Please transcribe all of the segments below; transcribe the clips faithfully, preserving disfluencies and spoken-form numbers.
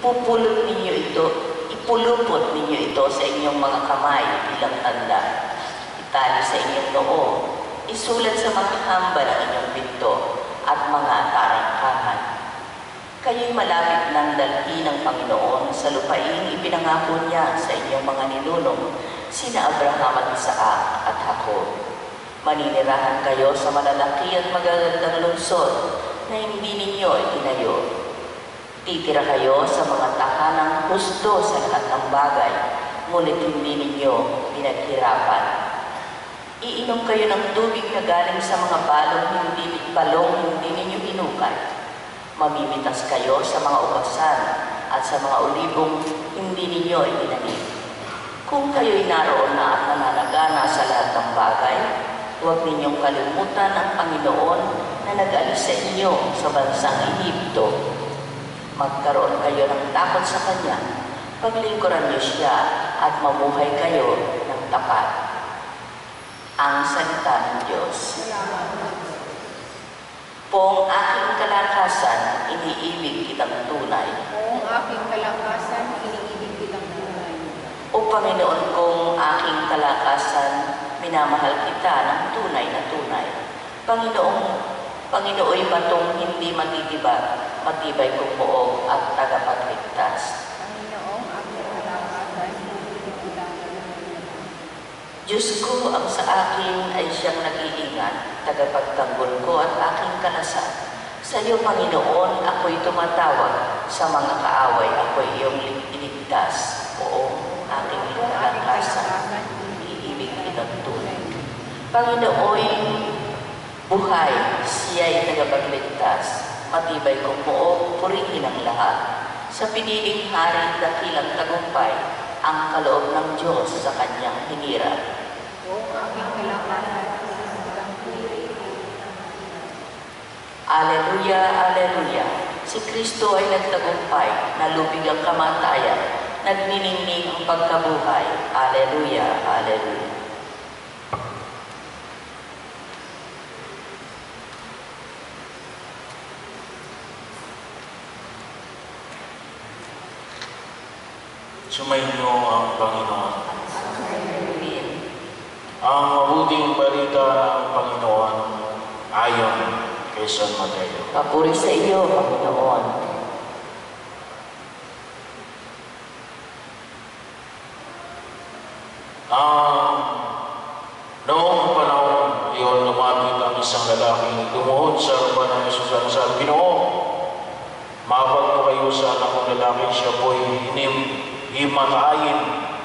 Ipupulot ninyo ito, ipulupot ninyo ito sa inyong mga kamay bilang tanda. Itali sa inyong noo, isulat sa mga hamba ng inyong pinto at mga tarangkahan. Kayo'y malapit ng dalhin ng Panginoon sa lupain ipinangako niya sa inyong mga ninunong, sina Abraham at Isaac at Jacob. Maninirahan kayo sa malalaki at magagandang lungsod na hindi ninyo itinayo. Titira kayo sa mga tahanang husto sa lahat ng bagay, ngunit hindi ninyo pinaghirapan. Iinom kayo ng tubig na galing sa mga balong hindi balong hindi ninyo hinukay. Mamimitas kayo sa mga ubasan at sa mga olibong hindi ninyo itinanim. Kung kayo'y naroon na at nananagana sa lahat ng bagay, huwag ninyong kalimutan ang Panginoon na nag-alis sa inyo sa bansang Ehipto. Magkaroon kayo ng takot sa Kanya, paglingkuran niyo siya at mamuhay kayo ng tapat. Ang salita ng Diyos. Pong aking kalakasan, iniibig kitang tunay. Pong aking kalakasan, iniibig kitang tunay. O Panginoon kong aking kalakasan, minamahal kita ng tunay na tunay. Panginoong, Panginooy batong hindi matitibag, matibay kong buog at tagapagligtas. Panginoong aking kalakasan, iniibig kitang tunay. Diyos ko ang sa akin ay siyang nag-iingat, tagapagtanggol ko at aking kalasan. Sa iyo, Panginoon, ako'y tumatawag, sa mga kaaway ako'y iyong iligtas. Oo, aking kalakasan, iniibig kitang tunay. Panginooy buhay, siya'y tagapagligtas, matibay kong buo, purihin ang lahat. Sa piniling hari, dakilang tagumpay, ang kaloob ng Diyos sa kanyang hinirap. Pong aking kalakasan, Aleluya, aleluya. Si Kristo ay nagtagumpay, nalubig ang kamatayan, nagniningning ang pagkabuhay. Aleluya, aleluya. Sumainyo ang Panginoon. Ang mabuting balita ng Panginoon ayon kay San Mateo. Papuri sa iyo, Panginoon. Ang noong panahon iyon, lumapit ang isang lalaki, lumuhod sa harapan ng Jesus at sabi, Ginoo, mabag mo kayo sa anak kong lalaki, siya po'y hinim, himatayin,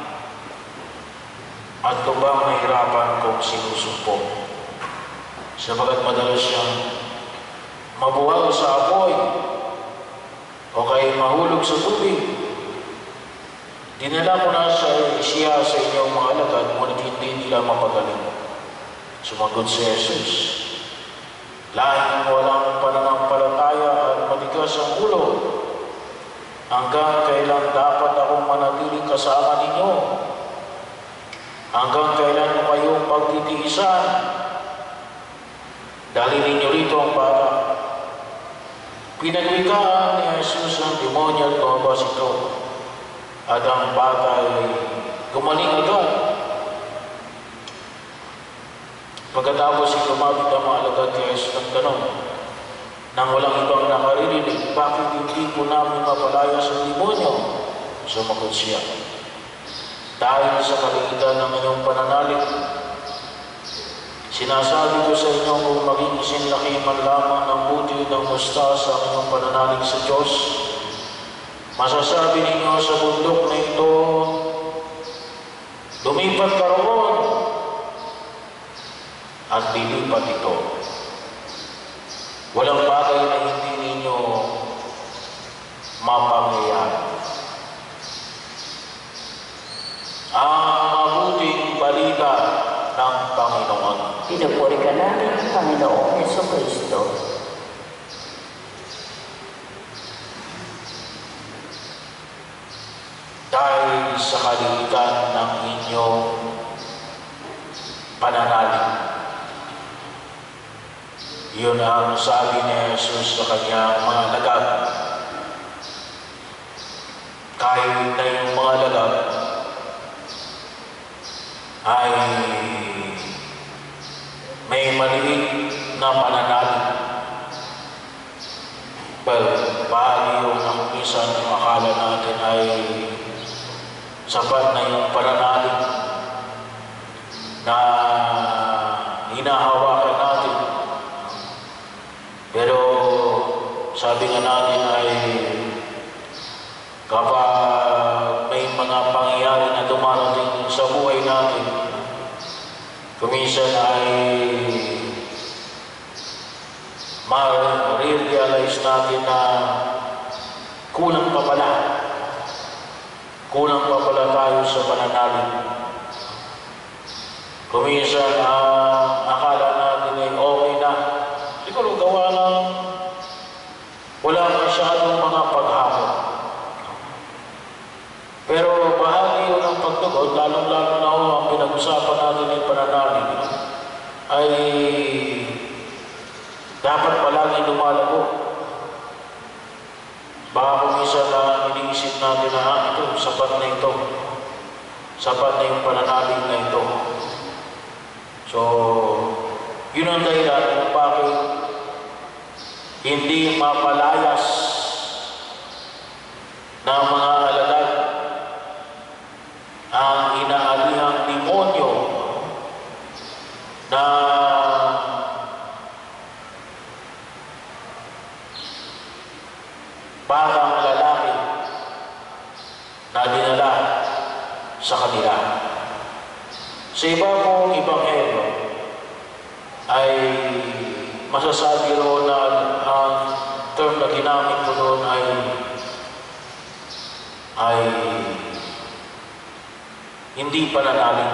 at lubang nahirapan kong sinusumpong. Sabagat madalas siyang mabuwal sa apoy o kay mahulog sa tubig. Dinala ko na sa siya sa inyong mga alagad, ngunit hindi nila mapagaling. Sumagot si Jesus, lahing walang pananampalataya at matigas ang ulo, hanggang kailan dapat akong manatili kasama ninyo? Hanggang kailan mo kayong pagtitiisan? Dali ninyo rito ang bata. Pinagwikaan ni Jesus ang demonyo at lumabas ito. At ang bata ay gumaling agad. Pagkatapos ay lumapit ang mga alagad kay Jesus ng tanong, nang walang ibang nakaririnig, bakit hindi po namin mapalaya sa demonyo? Sumagot siya, dahil sa kaliitan ng inyong pananalig, sinasabi ko sa inyo kung maging isinlaki man lamang ng buti ng mustasa ang inyong pananalig sa Diyos, masasabi ninyo sa bundok na ito, lumipat ka roon, at lilipat ito. Walang bagay na hindi ninyo mapangyayari. Ang mabuting balita ng Panginoon. Pinupuri ka namin, Panginoong Jesucristo. Dahil sa kaliitan ng inyong pananalig, iyon ang sabi ni Jesus sa kanyang mga alagad. Well, bahagi yung na minsan yung akala natin ay sapat na yung pananalig na hinahawakan natin. Pero sabi nga natin ay kapag may mga pangyayari na dumarating sa buhay natin, kuminsan ay ma-realize natin na kulang pa pala. Kulang pa pala tayo sa pananalig. Kuminsan ang uh, akala natin ay okay na. Siguro gawa lang wala masyadong mga paghapon. Pero bahagi yun ng pagtugon, lalong-lalo na ho ang pinag-usapan natin ay pananalig, ay dapat palagi lumalago. Baka kung isa na iniisip natin na ah, ito, sapat na ito. Sapat na yung pananalig na ito. So, yun ang dahilan kung bakit hindi mapalayas ng mga alagad ang inaalihang demonyo na batang lalaki na dinala sa kanila. Sa iba pong ibanghelyo ay masasabi roon na ang term na ginamit ko doon ay ay hindi pananalig.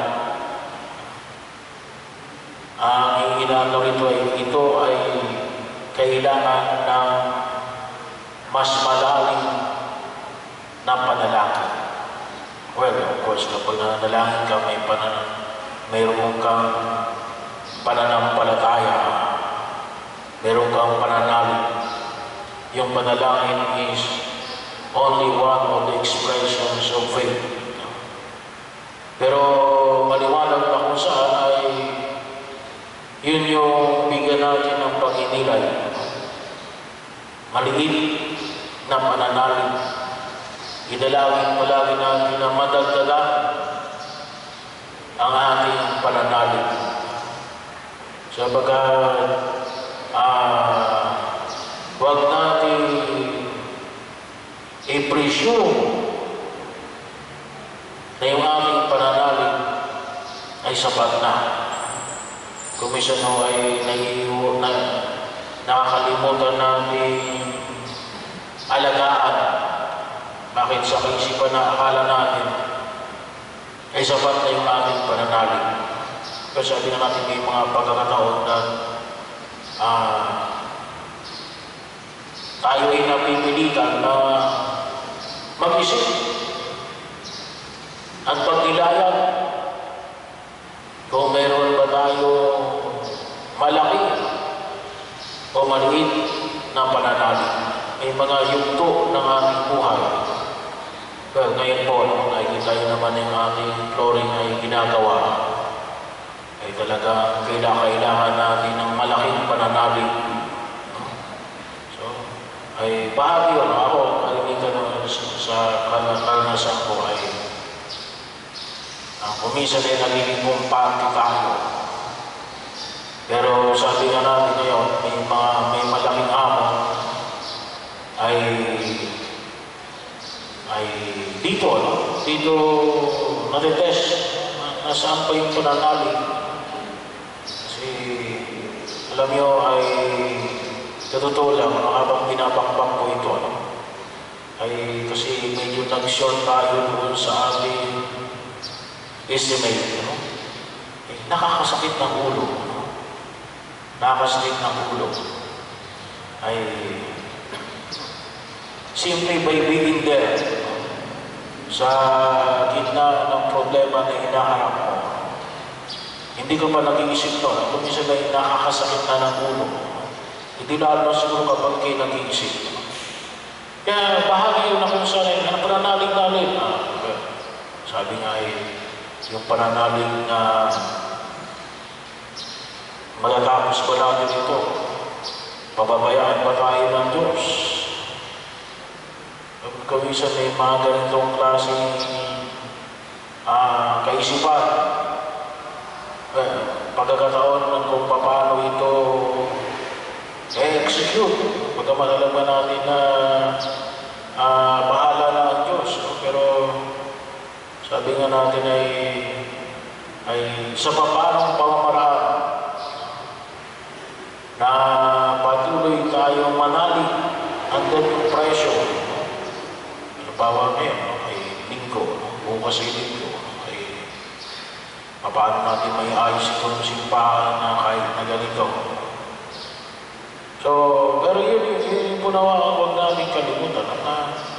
Ang inaano rito ay ito ay kailangan ng mas malalim na panalangin. Well, of course, kapag nanalangin ka, may panan mayroon kang pananampalataya, mayroon kang pananalig. Yung panalangin is only one of the expressions of faith. Pero maliwanag na kung saan ay yun yung bigyan natin ng pag-inilay. Maliit na pananalig. Idalawin palagi natin na madagdagan ang ating pananalig. Sabagat ah, huwag natin i-presume na yung ating pananalig ay sapat na. Kung minsan ho ay naiiwo na nakakalimutan natin alagaan. Bakit sa kaisipan na akala natin ay sapat na yung ating pananalig. Kasi sabi na natin may mga pagkakataon na uh, tayo ay napipilitan na mag-isip at pagnilayan kung meron ba tayo malaki o maliit na pananalig. May mga yugto ng ating buhay. Well, ngayon po, nakikita nyo naman yung ating flooring ay ginagawa. Ay talaga kailangan natin ng malaking pananalig. So, ay bahagi yun. Ako, kalimitan naman sa karanasan ko ay uh, kuminsan ay nagiging kumpante tayo. Pero sabi nga natin ngayon, may, mga, may malaking hamon ay ay dito, no? Dito natitest na, nasaan pa yung pananalig. Kasi alam nyo ay sa totoo lang, habang binabakbak ko ito, no? Ay kasi medyo nag-short tayo doon sa ating estimate, no? Eh, nakakasakit ng ulo, no? Nakakasakit ng ulo ay simply by being there sa gitna ng problema na hinaharap mo. Hindi ko pa nag-iisip to. Kung minsan ay nakakasakit na ng ulo. Hindi lalo siguro kapag kayo nag-iisip. Kaya bahagi yun na kung saan ay ang pananalig namin. Ah, okay. Sabi nga ay yung pananalig na matatapos ba natin ito? Pababayaan ba tayo ng Diyos? kung minsan may mga ganitong klaseng ah, kaisipan, eh, pagkakataon ng kung paano ito eh-execute. Pagkaman alam natin na ah, bahala na ang Diyos. No? Pero sabi nga natin ay, ay sa papanong pamamaraan na patuloy tayong manalig hanggang yung presyo. Halimbawa ngayon, no? Ay linggo, no? Bukas ay linggo, no? Ay paano natin may ayos itong simbahan na kahit na ganito. So, pero yun, yun, yun yung punawa, huwag natin kalimutan na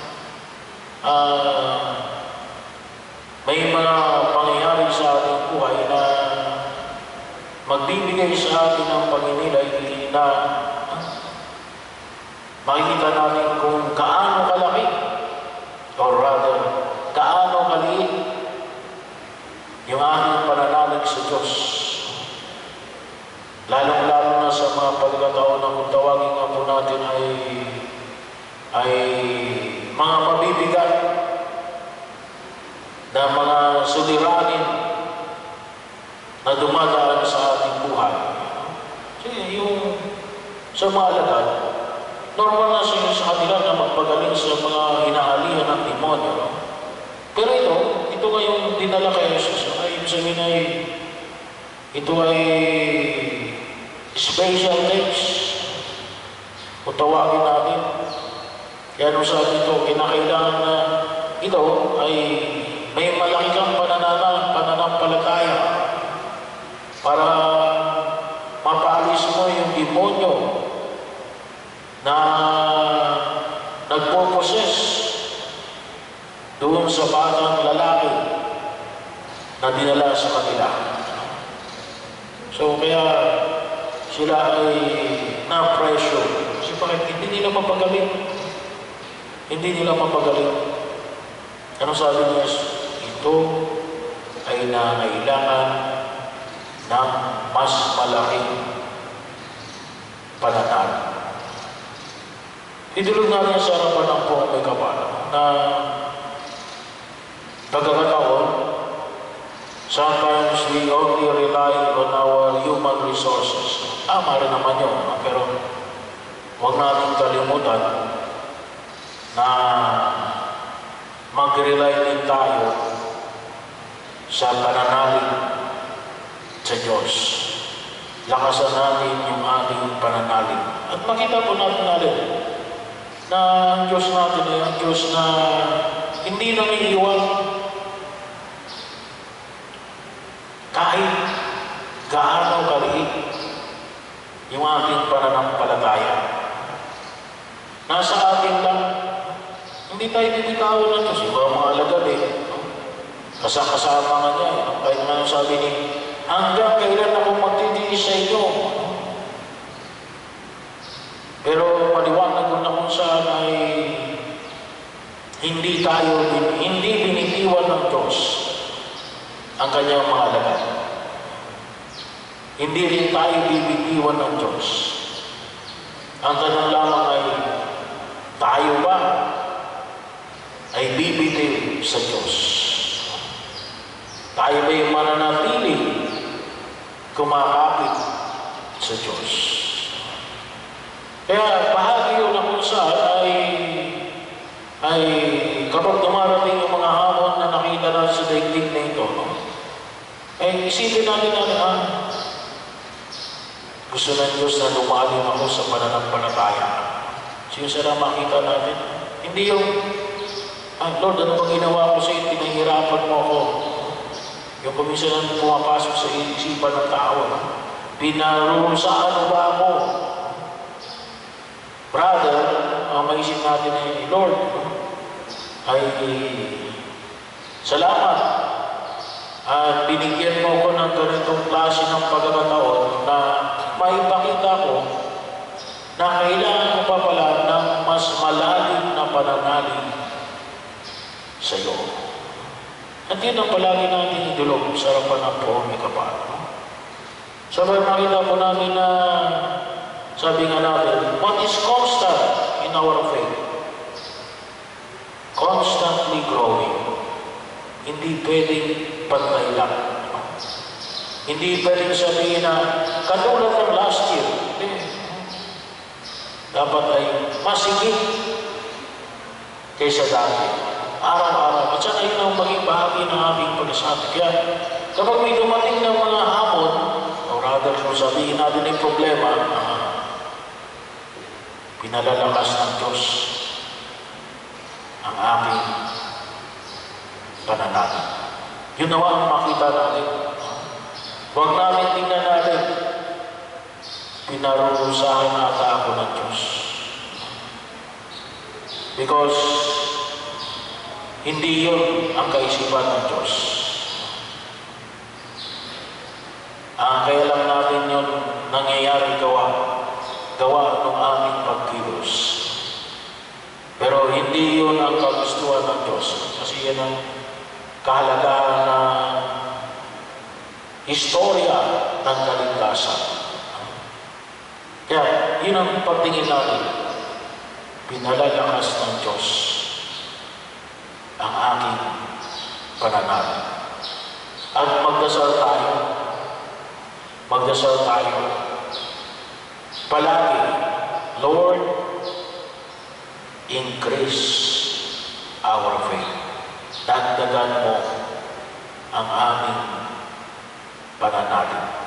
uh, may mga pangyayari sa ating buhay na magbibigay sa atin ng paninilay na uh, makikita natin kung gaano kalaki or rather, gaano kaliit yung ating pananalig sa Diyos. Lalong-lalo na sa mga pagkakataon na kung tawagin nga po natin ay ay mga mabibigat na mga suliranin na dumadaan sa ating buhay. Kasi yung sa mga alagad, normal na siya sa kanila na magpagaling sa mga hinaalihan ng demonyo. No? Pero ito, ito ngayong dinala kay Jesus. Ay, ibig sabihin ay ito ay special things. Kung tawagin natin, kaya nung sabi ito, kinakailangan na ito ay may malaki kang pananana, pananampalataya para mapaalis mo yung demonyo na nagpo-possess doon sa batang lalaki na dinala sa kanila. So kaya sila ay na-pressure. Kasi bakit hindi nila mapagaling? Hindi nila mapagaling. Ano sabi niya? Ito ay nangailangan ng mas malaking pananalig. Idulog natin sa harapan ng buong may kapal na pagkakataon, sometimes we only rely on our human resources. Tama rin naman yun, no? Pero huwag natin kalimutan na mag-rely din tayo sa pananalig sa Diyos. Lakasan natin yung ating pananalig. At makita po natin natin na ang Diyos natin ay ang Diyos na hindi nangiiwan kahit gaano kaliit yung ating pananampalataya. Nasa atin lang. Hindi tayo binitawan ng Diyos. Iba mga alagad eh. Kasama nga niya. Ang kahit nga sabi ni, hanggang kailan ako magtitiis sa inyo. Pero maliwanag ko na kung saan ay hindi tayo, hindi binitiwan ng Diyos ang kanyang mga alagad. Hindi rin tayo bibitiwan ng Diyos. Ang tanong lamang ay, tayo ba ay bibitiw sa Diyos? Tayo ba'y mananatili kumakapit sa Diyos? Kaya bahagi yun na kung saan ay, ay kapag dumarating yung mga hamon na nakita natin sa daigdig na ito, no? Eh, isipin natin natin, ha? Gusto ng Diyos na lumalim ako sa pananampalataya. Siya sana makita natin. Hindi yung, ah, Lord, ano bang ginawa ko sa iyo? Pinahirapan mo ako. Yung kuminsan pumapasok sa isipan ng tao, no? Pinarusaan mo ba ako? Brother, ang maisip natin ay, Lord, ay salamat. At binigyan mo ko ng ganitong klase ng pagkakataon na maipakita ko na kailangan ko pa pala ng mas malalim na pananalig sa iyo. At yun ang palagi natin idulog sa harapan ng buong may kapal. Sabay makita po namin na sabi nga natin, what is constant in our faith? hindi pwedeng pantay lang. Hindi pwedeng sabihin na katulad ng last year. Hindi. Dapat ay masigit kaysa dati. Araw-araw. At saka yun ang maging bahagi ng aming pag-asabi. Kaya kapag may dumating ng mga hamon, o rather kung sabihin natin yung problema, uh, pinalalakas ng Diyos ang aming pananalig. Yun naman ang makita natin. Huwag namin tingnan natin. Pinarurusahan ata ako ng Diyos. Because hindi yun ang kaisipan ng Diyos. Ang kaya lang natin yun nangyayari gawa, gawa ng aming pagkilos. Pero hindi yun ang kagustuhan ng Diyos. Kasi yan ang kahalagahan na istorya ng kaligtasan. Kaya, yun ang pagtingin natin. Pinalalakas ng Diyos ang aking pananalig. At magdasal tayo. Magdasal tayo. Palagi, Lord, increase our faith. Dagdagan mo ang aming pananalig.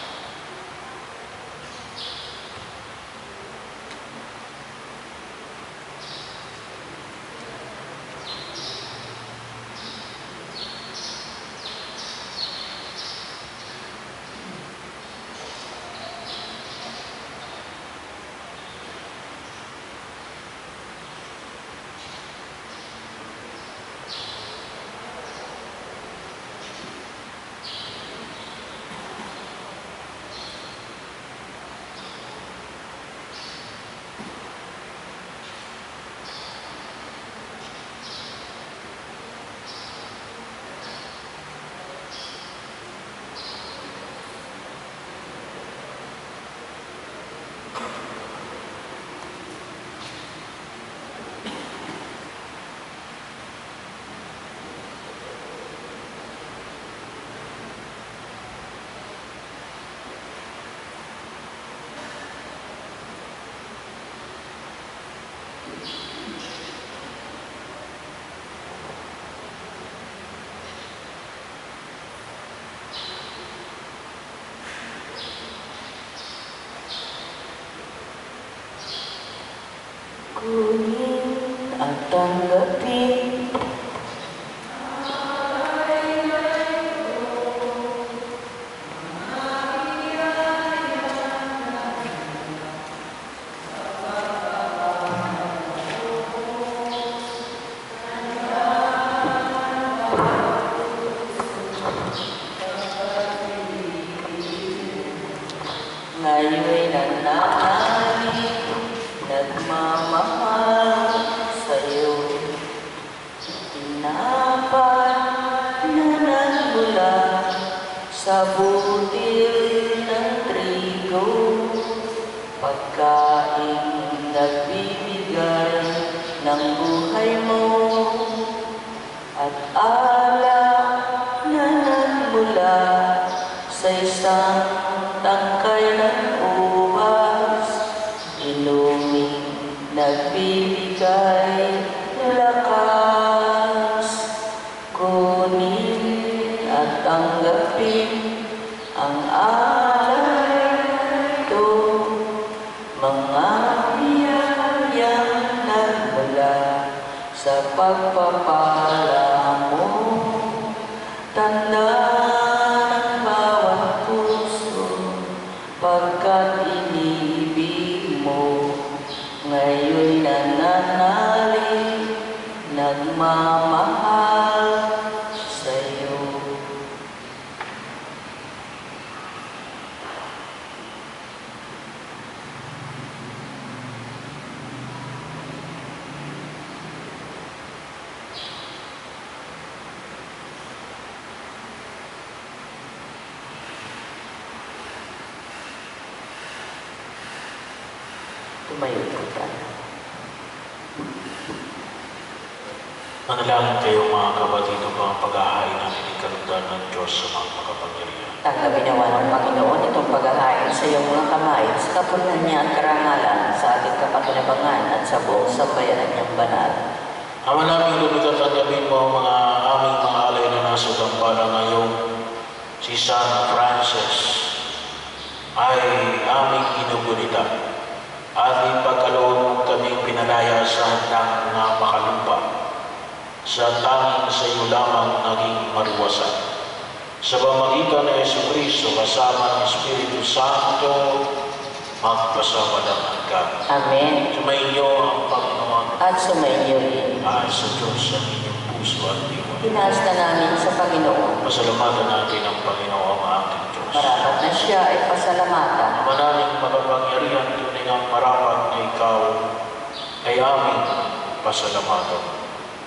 Kunin at tanggapin ngayon'y nananalig, nagmamahal sa'yo. Tinapay na nagmula sa butil ng trigo, pagkain nagbibigay ng buhay mo, at alak na nagmula sa isang tangkay ng ubas, inumin nagbibigay lakas. Kunin at tanggapin ang alay ito, mga biyayang nagmula sa pagpapala mo. Tanda ng bawat puso, pagkat inibig mo, ngayon'y nananalig, nagmamahal sa'yo. Tumayo po tayo. Manalangin kayo mga kapatid upang paghahain natin ang kalugdan ng Diyos sa mga makapangyarihan. Tanggapin nawa ng Panginoon itong paghahain sa iyong mga kamay sa kapunan niya at karangalan sa ating kapakinabangan at sa buong sambayanan niyang banal. Ama namin lumikha, tanggapin mo ang mga aming mga alay na nasa gampala ngayong si San Francis ay aming ginugunita at ipagkaloob kaming pinalaya sa handang mga makalupa sa tanging sa iyo lamang naging mariwasan. Sa pamagitan ng Jesucristo kasama ng Espiritu Santo, magpasawalaman ka. Amen. Sumainyo ang Panginoon At sumainyo rin. at sa Diyos ang inyong puso at diwa. Tinaas na namin sa Panginoon. Pasalamatan natin ang Panginoon ang ating Diyos. Marapat na siya ay pasalamatan. Ama naming makapangyarihan, tunay ang marapat na ikaw ay aming pasalamatan.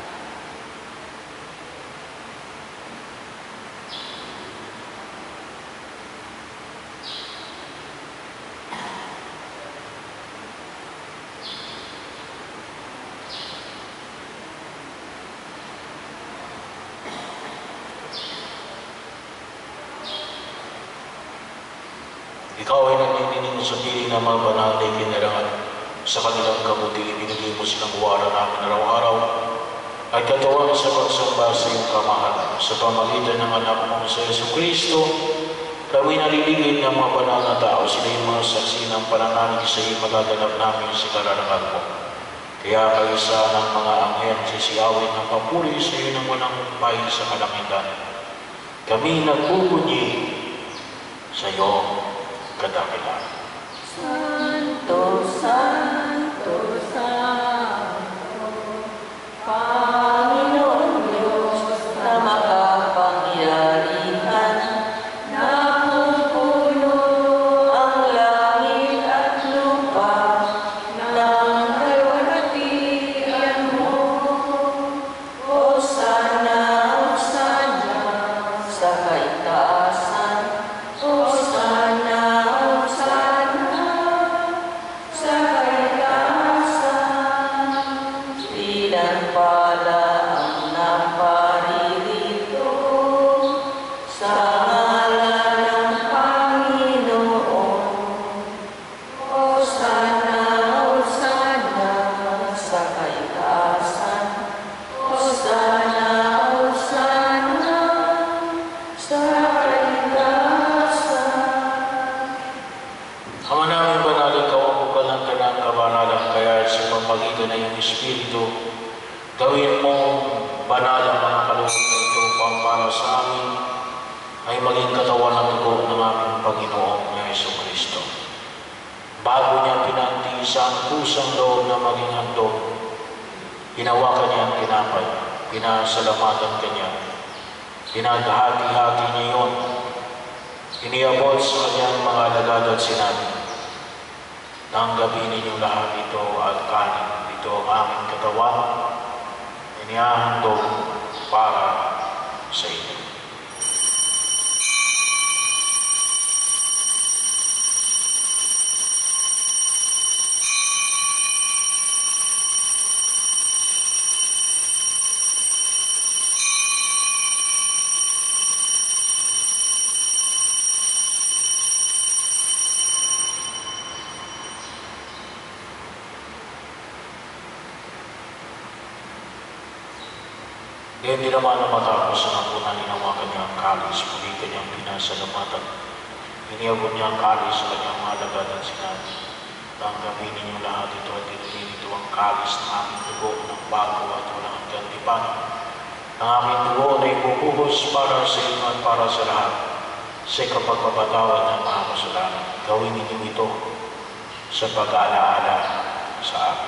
Ikaw ay nanininig sa piling ng mga banal na ikinarangan. Sa kanilang kabuti, ibinigay mo silang wara namin araw-araw at katawan sa pagsamba sa iyong kamahalan. Sa pamagitan ng anak mo sa Jesucristo, kami naliligid ng mga banal na tao. Sila yung mga saksi ng pananalig sa iyo magaganap namin sa kararangal mo. Kaya kayo sa ng mga anghel sisiyawin ng papuri sa iyo ng walang humpay sa kalangitan. Kami nagpupunyi sa iyo kadakilan. Santo, Santo, Santo, Panginoon Diyos Na makapangyarihan, napupuno ang langit at lupa ng kalwalhatian mo. Hosana Hosana, sa kaitaasan, Hosana, Hosana, sa kaitaasan. pinagpala ang naparirito sa ngalan ng Panginoon. Hosana, Hosana, Sa kaitaasan, Hosana, Hosana, sa kaitaasan. Ama namin banal, ikaw ang bukalan ka ng kabanalan, kaya sa pamagitan ng iyong Espiritu, gawin mo banal ang mga kaloob na ito upang para sa amin ay maging katawan ng dugo ng aming Panginoong na Jesucristo. Bago niya pinagtiisa ang kusang loob na maging handog, hinawakan niya ang tinapay, pinasalamatan kanya, pinaghati-hati niya yun, iniabot sa kanyang mga alagad at sinabi, tanggapin ninyo lahat ito at kanin. Ito ang aming katawan, inihahandog para sa inyo. Ngayon di naman na matapos ang hapunan, hinawakan niya ang kalis, muli kanyang pinasalamatan. Iniabot niya ang kalis sa kanyang mga alagad at sinabi, tanggapin ninyo lahat ito at inumin ito ang kalis ng aming dugo ng bago at walang hanggang tipan. Ang aming dugo na ibubuhos para sa inyo at para sa lahat sa kapagpapatawad ng mga kasalanan. Gawin ninyo ito sa pag-aalaala sa amin.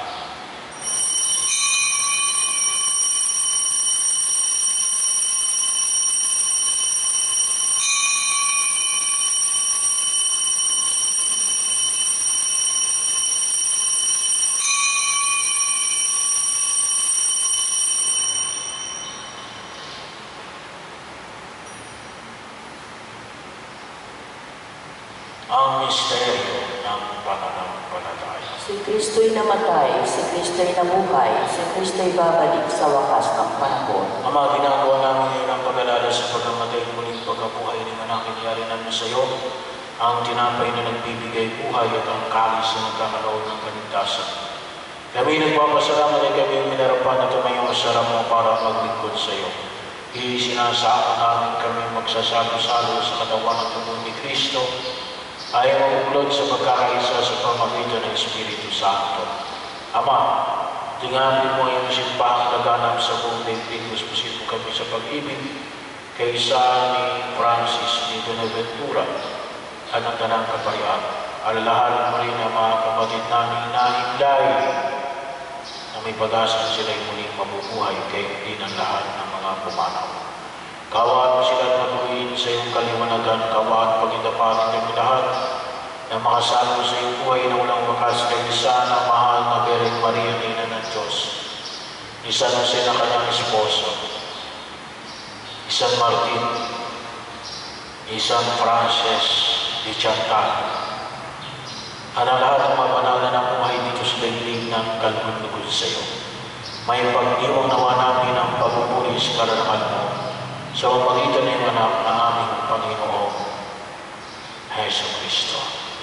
Ang misteryo ng pananampalataya. Si Kristo'y namatay, si Kristo'y nabuhay, si Kristo'y babalik sa wakas ng panahon. Ama, ginagawa namin ngayon ang pag-alala sa pagkamatay muling pagkabuhay ng anak iniyari namin sa iyo, ang tinapay na nagbibigay buhay at ang kalis na nagkakaroon ng kaligtasan. Kami nagpapasalamat ay kami minarapan na tumayo sa harap mo para maglingkod sa iyo. Isinasama namin kami magsasalo-salo sa katawan at tugon ni Kristo ay mabuklod sa pagkakaisa sa pamagitan ng Espiritu Santo. Ama, tingnan mo yung simpahang naganap sa buong daigdig, gusto kami sa pag-ibig kaysa ni Francis ni Bonaventura at ang tanang kapayaan. Alalahanin mo rin ang mga kapatid namin na himlay na may pag-asa sila'y muling mabubuhay kay hindi ng lahat ng mga pumanaw. Kawaan mo sila at matuloyin sa iyong kaliwanagan, kawaan pag-indapatin ng lahat na makasalo sa iyong buhay na walang wakas kay isa na mahal na Birhen Maria, Ina ng Diyos, ni San Jose na kanyang esposo, ni San Martin, ni San Francis de Chantal, at ang lahat ng mga banal na namuhay dito sa daigdig ng kalugod-lugod sa iyo. May pag-iwang nawa namin ang pagpupuri sa karangalan mo sa pamagitan ng anak ng aming Panginoon, Hesus Kristo.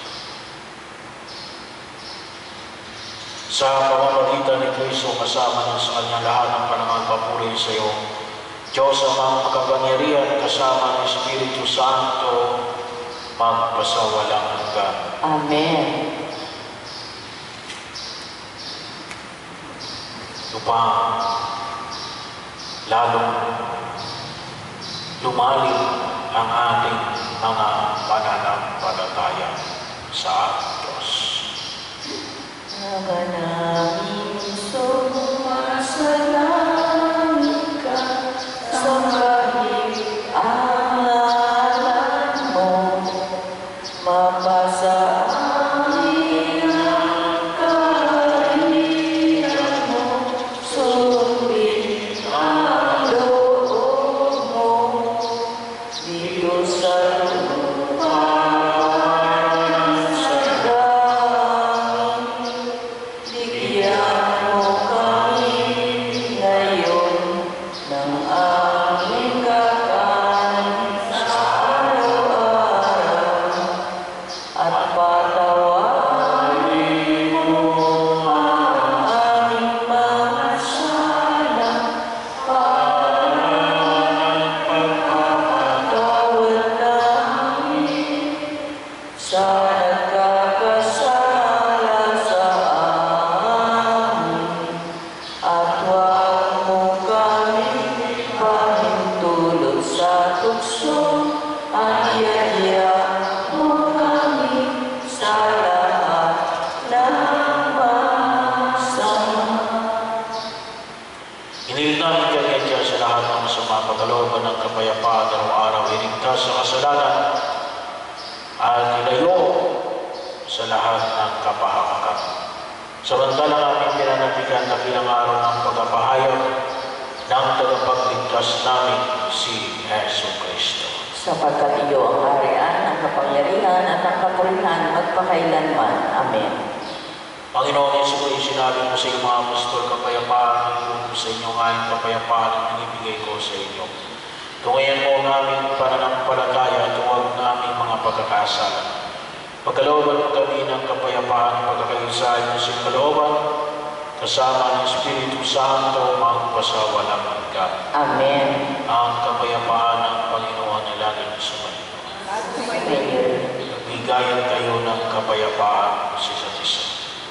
Sa pamamagitan ni Kristo kasama ng sa kanyang lahat ng panangal papuri sa iyo, Diyos ang mga makapangyarihan kasama ng Espiritu Santo, magpasawalang hanggan. Amen. Upang lalong lumalim ang ating mga pananampalataya sa Diyos. Naganangin sumasalangit ka, sambahin ang ngalan mo, mapasaangin ang kaharian mo, sundin ang loob mo, dito sa lupa sa langit. Bigyan mo kami ngayon ng aming kakanin sa araw-araw, at patawarin mo ang aming mga sala para pagpapatawad namin sa nagkakasala sa amin, at huwag mo kami pahintulot sa tukso, at iadya mo kami sa lahat ng masama. Inilig namin kami at Diyos sa lahat ng masama, pagkalooban ng kapayapaan araw-araw, iligtas sa kasalanan, at ilayo sa lahat ng kapahamakan. Samantalang aming pinanabigan na bilang araw ng pagpapahayag ng tagapagligtas namin, si Hesus Kristo. Sapagkat iyo ang harian, ang kapangyarihan, at ang kapurihan magpakailanman. Amen. Panginoon Yesu, sinabi mo sa iyong mga apostol, kapayapaan ang iyong sa inyong aking kapayapaan ang ibigay ko sa inyo. Tungayan mo ang aming pananampalataya at huwag naming mga pagkakasala. Pagkalooban mo kami ng kapayapaan at pagkakaisa ng iyong kalooban, kasama ng Espiritu Santo, magpasawalang hanggan. Amen. Ang kapayapaan ng Panginoon ay laging sumainyo. Amen. Nagbigayan kayo ng kapayapaan sa isa't isa.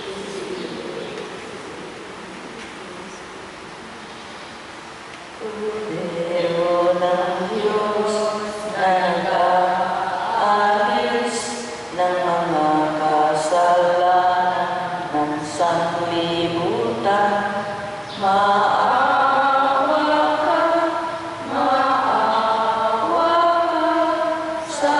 Pero ng Diyos na nag-aalis ng mga kasalanan ng sanglibutan, maawa ka, maawa ka sa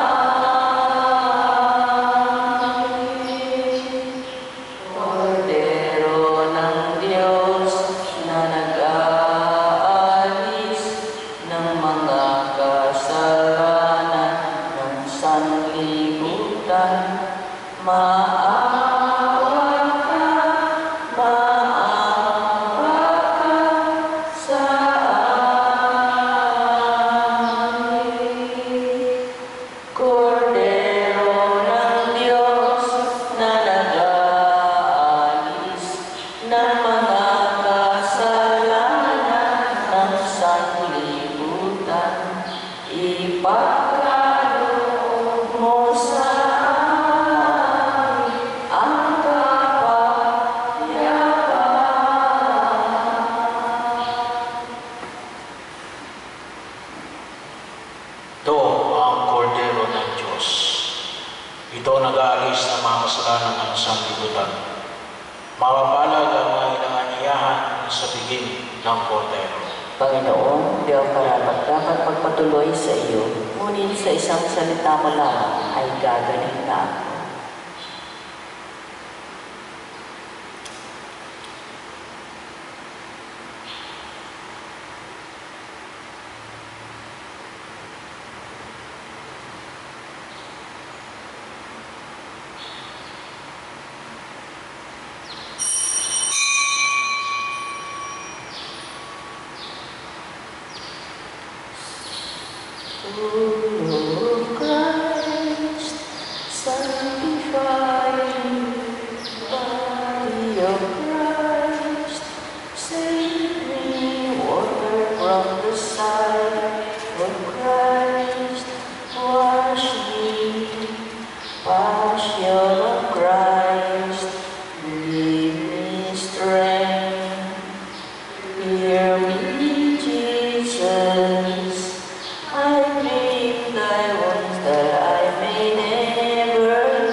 amin. Kordero ng Diyos na nag-aalis ng mga kasalanan ng sanglibutan, maawa nag-aalis ng mga kasalanan ng sanlibutan. Mapapalad ang mga inaanyayahan sa biging ng kordero. Panginoon, di ako karapat dapat magpatuloy sa iyo, ngunit sa isang salita mo lamang ay gagaling na ako. Lord Christ, sanctifying body of Christ, save me water from the side of Christ, wash me, passion of Christ, give me strength, hear me, Jesus. I dream thy wounds that I may never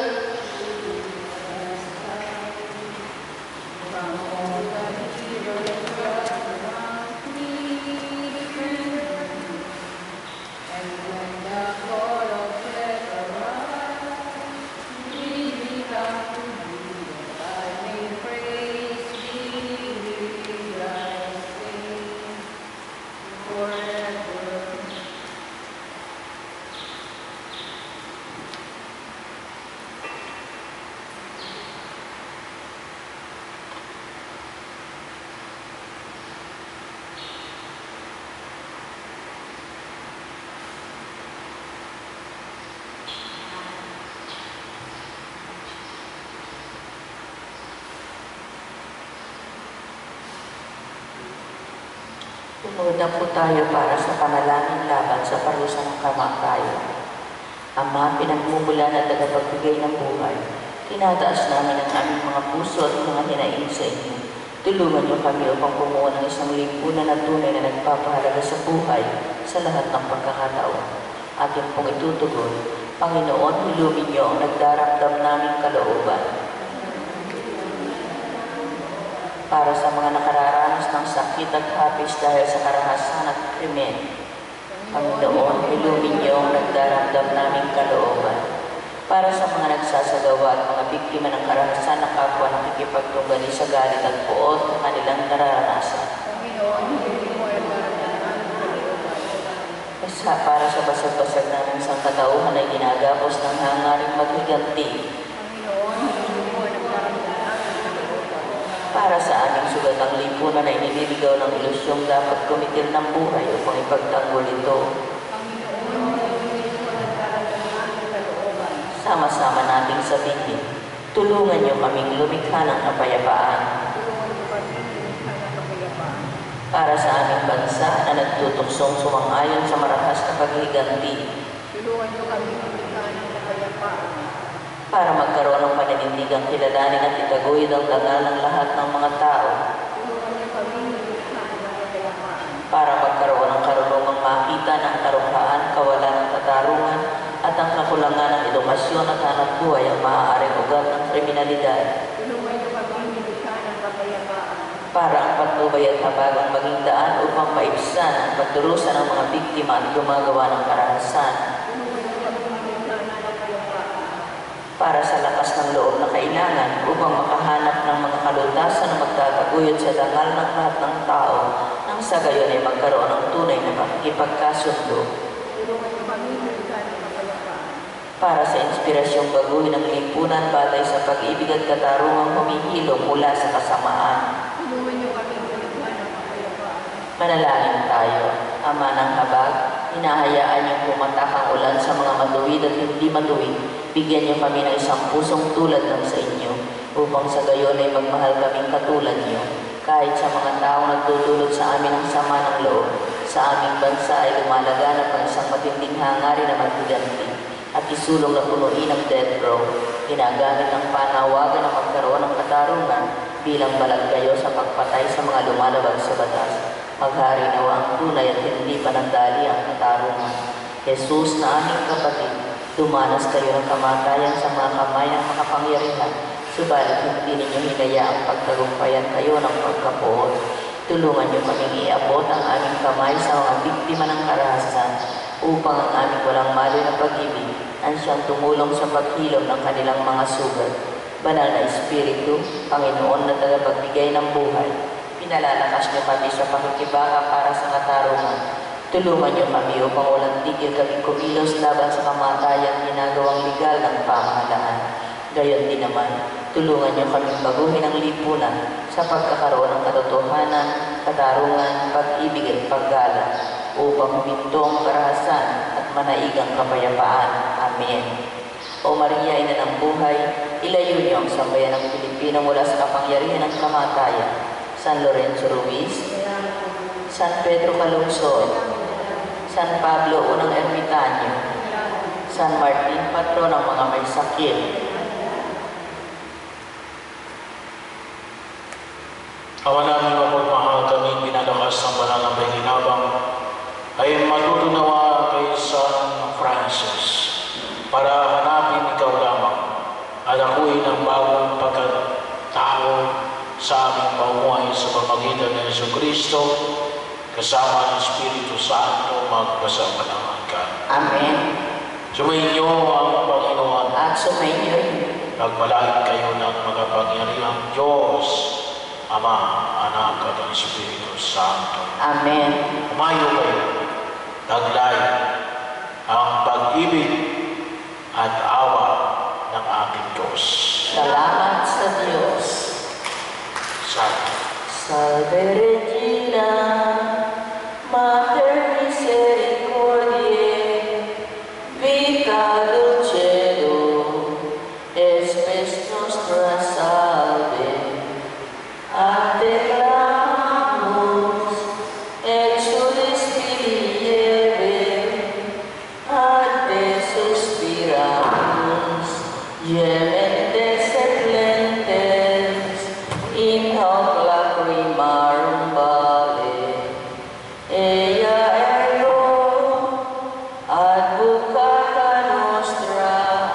And when the call of death arrives, lead me back to thee, that I may praise thee, I sing forever. Tumuod na po tayo para sa panalangin laban sa parusa ng kamatayan. Ama, pinagmumulan at tagapagbigay ng buhay, tinataas namin ang aming mga puso at mga hinaing sa inyo. Tulungan niyo kami upang bumuo ng isang lipunan na tunay na nagpapahalaga sa buhay sa lahat ng pagkakataon. Ating pong itutugon, Panginoon, hilugin niyo ang nagdaramdam naming kalooban. Para sa mga nakararanas ng sakit at hapis dahil sa karahasan at krimen, Panginoon, hilugin niyo ang nagdaramdam naming kalooban. Para sa mga nagsasagawa at mga biktima ng karahasan na kapwa nakikipagtunggali sa galit at puot na kanilang nararanasan. Panginoon, hindi mo ang daramdaman ng kalooban. Basta para sa basag-basag naming sangkatauhan ay ginagapos ng hangaring maghiganti. Panginoon, hindi mo ang daramdaman ng kalooban. Para sa aming sugatang lipunan na inililigaw ng ilusyong dapat kumitil ng buhay upang ipagtanggol ito. Panginoon, hindi mo ang daramdaman ng kalooban. Sama-sama nating sabihin, tulungan niyo kaming lumikha ng kapayapaan. Tulungan niyo kami lumikha ng kapayapaan. Para sa aming bansa na nagtutuksong sumang-ayon sa marahas na paghiganti. Tulungan niyo kami lumikha ng kapayapaan. Para magkaroon ng paninindigang kilalanin at itaguyod ang dangal ng lahat ng mga tao. Tulungan niyo kami lumikha ng kapayapaan. Para magkaroon ng karunungang makita ng karungkaan, kawalan ng katarungan, at ang kakulangan ng edukasyon at hanap buhay ang maaaring ugat ng kriminalidad. Tulungan niyo kami lumikha ng kapayapaan. Para ang patnubay at habag ang maging daan upang maibsan ang pagdurusa ng mga biktima at gumagawa ng karahasan. Tulungan niyo kami lumikha ng kapayapaan. Para sa lakas ng loob na kailangan upang makahanap ng mga kalutasan na magtataguyod sa dangal ng lahat ng tao nang sa gayon ay magkaroon ng tunay na pakikipagkasundo. Tulungan niyo kami lumikha ng kapayapaan. Para sa inspirasyong baguhin ng lipunan batay sa pag-ibig at katarungang humihilom mula sa kasamaan. Tulungan niyo kami lumikha ng kapayapaan. Manalangin tayo, Ama ng habag, hinahayaan niyong pumatak ang ulan sa mga matuwid at hindi matuwid. Bigyan niyo kami ng isang pusong tulad ng sa inyo, upang sa gayon ay magmahal kaming katulad niyo. Kahit sa mga taong nagdudulot sa amin ng sama ng loob, sa aming bansa ay lumalaganap ang isang matinding hangarin na maghiganti at isulong na punuin ng death row. Ginagamit ang panawagan na magkaroon ng katarungan bilang balag kayo sa pagpatay sa mga lumalabag sa batas. Maghari nawa ang tunay at hindi panandali ang katarungan. Jesus na aming kapatid, Dumanas kayo ng kamatayan sa mga kamay ng makapangyarihan, subalit hindi ninyo hinayaang pagtagumpayan kayo ng pagkapoon. Tulungan niyo kaming iabot ang aming kamay sa mga biktima ng karahasan, upang ang aming walang malo na pag-ibig ang siyang tumulong sa paghilom ng kanilang mga sugat. Banal na Espiritu, Panginoon na tagapagbigay ng buhay, pinalalakas niyo kami sa pakikibaka para sa katarungan. Tulungan niyo kami upang walang tigil kami kumilos laban sa kamatayan ginagawang legal ng pamahalaan. Gayon din naman, tulungan niyo kami baguhin ang lipunan sa pagkakaroon ng katotohanan, katarungan, pag-ibig at paggalang, upang huminto ang karahasan at manaigang kapayapaan. Amen. O Maria, ina ng buhay, ilayo niyo ang sambayan ng Pilipino mula sa kapangyarihan ng kamatayan. San Lorenzo Ruiz, San Pedro Calungsod, San Pablo Unang Ermitanyo, San Martin, patron ng mga may sakit. Ama namin mapagmahal kami, pinalakas ng banal na pahinabang, ay matutunawa kay San Francis para hanapin ikaw lamang at akuin ang bagong pagkatao sa aming paumuhay sa pamagitan ng Jesucristo kasama ng Espiritu Santo magpasamanangan ka. Amen. Sumainyo ang Panginoon At sumainyo rin. Pagpalain kayo ng makapangyarihang Diyos, Ama, Anak at ang Espiritu Santo. Amen. Umayo kayo, taglay ang pag-ibig at awa ng ating Diyos. Salamat sa Diyos. Salve. Salve Regina, Mater Misericordiae, Vita Dulcedo, Espes Nostra Salve, a te clamamus, exulis Filii, a te suspiramus, gementes et lentes, in hoc lacrimarum vale. Ea ergo, advocata nostra,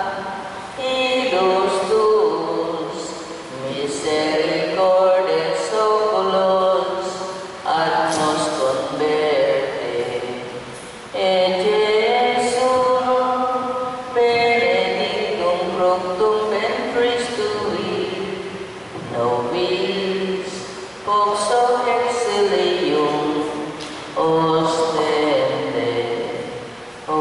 idus tuus, misericordes oculos, ad nos converte. Et Jesum, benedictum fructum ventris tui, nobis poxo exilium ostende. O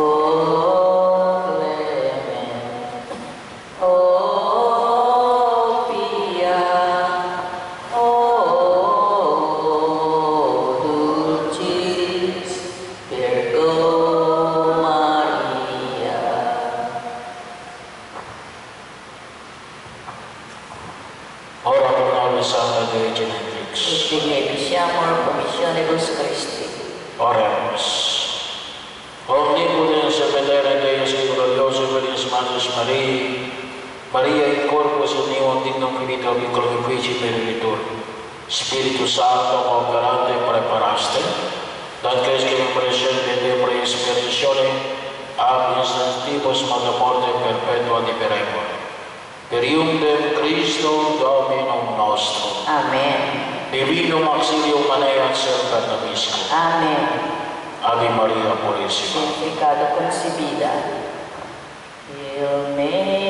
clement, O pia, O dulcis Virgo Maria. Ora pro nobis Sancta Dei Genetrix. Itinge Visiamur Commissionibus Christi. Oremus. Omnipotens et Patera Deus et glorioso Virgis Maris Maria, Maria in corpus et nihil dignum finito vincolo vici meritor. Spiritus Santo operante preparaste, dat crescere presente de pre-inspiratione, ab instantibus magna morte perpetua liberemur. Per iundem Christo Dominum nostrum. Amen. Divinum auxilium maneat semper nobiscum. Amen. Ave Maria Purissima. Sin pecado concebida. Hail Mary.